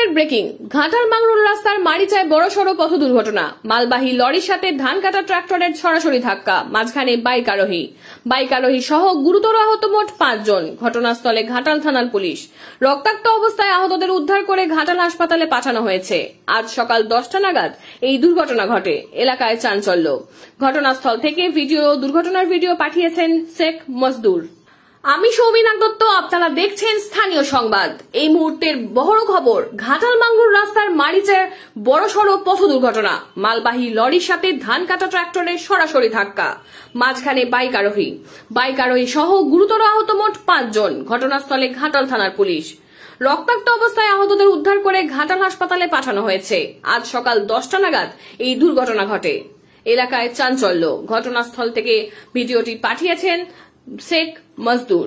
Breaking Ghatal Mangrul রাস্তার মারিচায় বড়সড় পথ দুর্ঘটনা। মালবাহী লরির সাথে ধান কাটা ট্রাক্টরের সরাসরি ধাক্কা, মাঝখানে বাইক আরোহী সহ গুরুতর আহত মোট 5 জন। ঘটনাস্থলে ঘাটাল থানার পুলিশ। রক্তাক্ত অবস্থায় আহতদের উদ্ধার করে ঘাটাল হাসপাতালে পাঠানো হয়েছে। আজ সকাল 10টা নাগাদ এই দুর্ঘটনা ঘটে। এলাকায় চাঞ্চল্য। ঘটনাস্থল থেকে দুর্ঘটনার ভিডিও পাঠিয়েছেন শেখ মজদুর। আমি সৌমিনাক দত্ত, আপনারা দেখছেন স্থানীয় সংবাদ। এই মুহূর্তের বড় খবর, ঘাটাল মাংরুল রাস্তার মারিচায় বড়সড় পথ দুর্ঘটনা। মালবাহী লরির সাথে ধান কাটা ট্রাক্টরের সরাসরি ধাক্কা, মাঝখানে বাইক আরোহী সহ গুরুতর আহত মোট 5 জন। ঘটনাস্থলে ঘাটাল থানার পুলিশ। রক্তাক্ত অবস্থায় আহতদের উদ্ধার করে ঘাটাল হাসপাতালে পাঠানো হয়েছে। আজ সকাল 10টা নাগাদ এই দুর্ঘটনা ঘটে। এলাকায় চাঞ্চল্য। ঘটনাস্থল থেকে ভিডিওটি পাঠিয়েছেন শেখ মজদুর।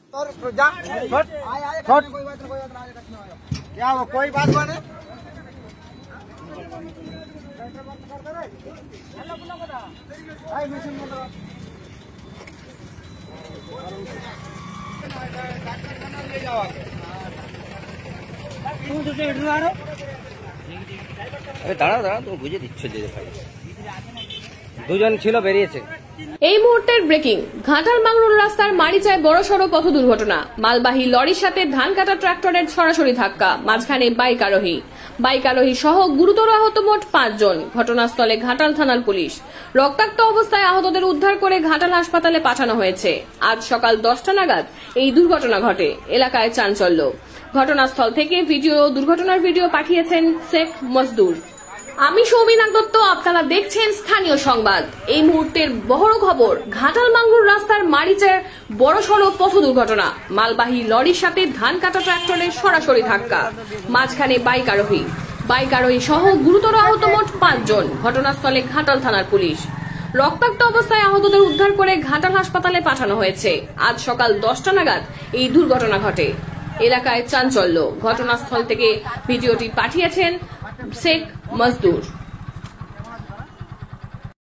कोई बात नहीं। দাঁড়া তুমি বুঝে দিচ্ছ যে দুজন ছিল বেরিয়েছে। এই মুহূর্তের ব্রেকিং ঘাটাল মাংরুল রাস্তার মারিচায় বড়সড় পথ দুর্ঘটনা। মালবাহী লরির সাথে ধান কাটা ট্রাক্টরের সরাসরি ধাক্কা, মাঝখানে বাইক আরোহী সহ গুরুতর আহত মোট 5 জন। ঘটনাস্থলে ঘাটাল থানার পুলিশ। রক্তাক্ত অবস্থায় আহতদের উদ্ধার করে ঘাটাল হাসপাতালে পাঠানো হয়েছে। আজ সকাল 10টা নাগাদ এই দুর্ঘটনা ঘটে। এলাকায় চাঞ্চল্য। ঘটনাস্থল থেকে দুর্ঘটনার ভিডিও পাঠিয়েছেন শেখ মজদুর। আমি সৌমিনাক দত্ত, আপনারা দেখছেন স্থানীয় সংবাদ। এই মুহূর্তের বড় খবর, ঘাটাল মাংরুল রাস্তার মারিচায় বড়সড় পথ দুর্ঘটনা। মালবাহী লরির সাথে ধান কাটা ট্রাক্টরের সরাসরি ধাক্কা, মাঝখানে বাইক আরোহী সহ গুরুতর আহত মোট 5 জন। ঘটনাস্থলে ঘাটাল থানার পুলিশ। রক্তাক্ত অবস্থায় আহতদের উদ্ধার করে ঘাটাল হাসপাতালে পাঠানো হয়েছে। আজ সকাল 10টা নাগাদ এই দুর্ঘটনা ঘটে। এলাকায় চাঞ্চল্য। ঘটনাস্থল থেকে ভিডিওটি পাঠিয়েছেন শেখ মজদুর।